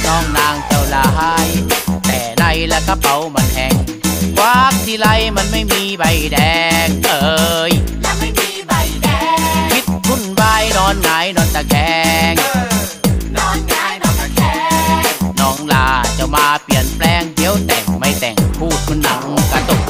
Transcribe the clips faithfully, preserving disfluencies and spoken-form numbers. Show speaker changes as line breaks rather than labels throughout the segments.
น้องนางเจ้าลายแต่ในและกระเป๋ามันแห้งควักทีไรมันไม่มีใบแดงเอ้ยและไม่มีใบแดงคิดวุ่นวายนอนหงายนอนตะแคงนอนหงายนอนตะแคงน้องลาจะมาเปลี่ยนแปลงเดี๋ยวแต่งไม่แต่งพูดมันหนังกระตุก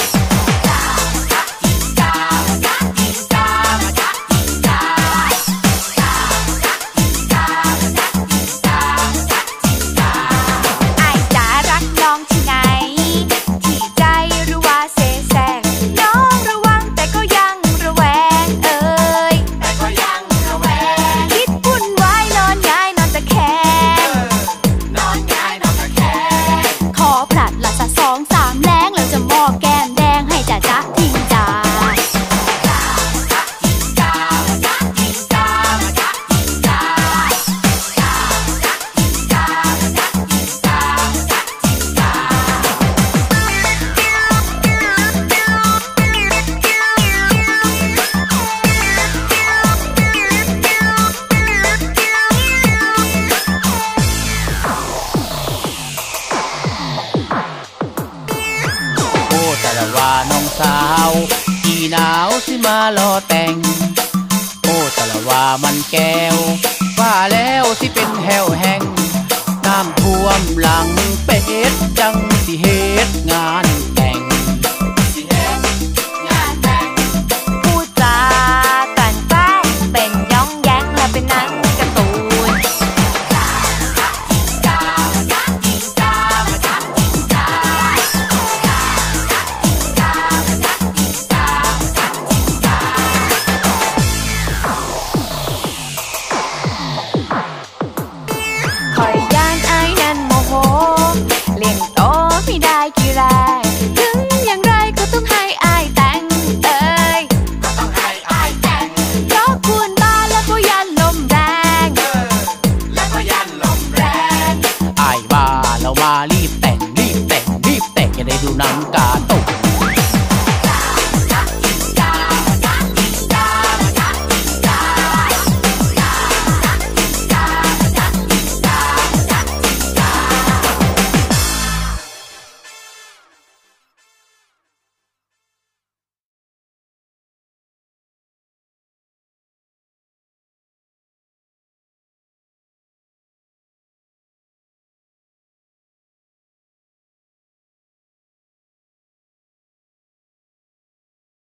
ว่าน้องสาวที่หนาวสิมารอแต่งโอ้แต่ละว่ามันแก้วว่าแล้วสิเป็นแห้วแห้งน้ำท่วมหลังเป็ดจังสิเฮ็ดงานแต่งสิเฮ็ดงานแต่งพูดจาแต่งแกล้งเป็นย้องแย้งและเป็นหนังการ์ตูนคอยย่านไอ้นั่นโมโหเลี้ยงโตไม่ได้กี่แรงถึงอย่างไรก็ต้องให้อ้ายแต่งเอ้ยก็ต้องให้อ้ายแต่งเพราะคุณตาแล้วก็ยันลมแรงเออแล้วก็ยันลมแรงอ้ายว่าเรามารีบแต่งรีบแต่งรีบแต่งจะได้ดูหนัง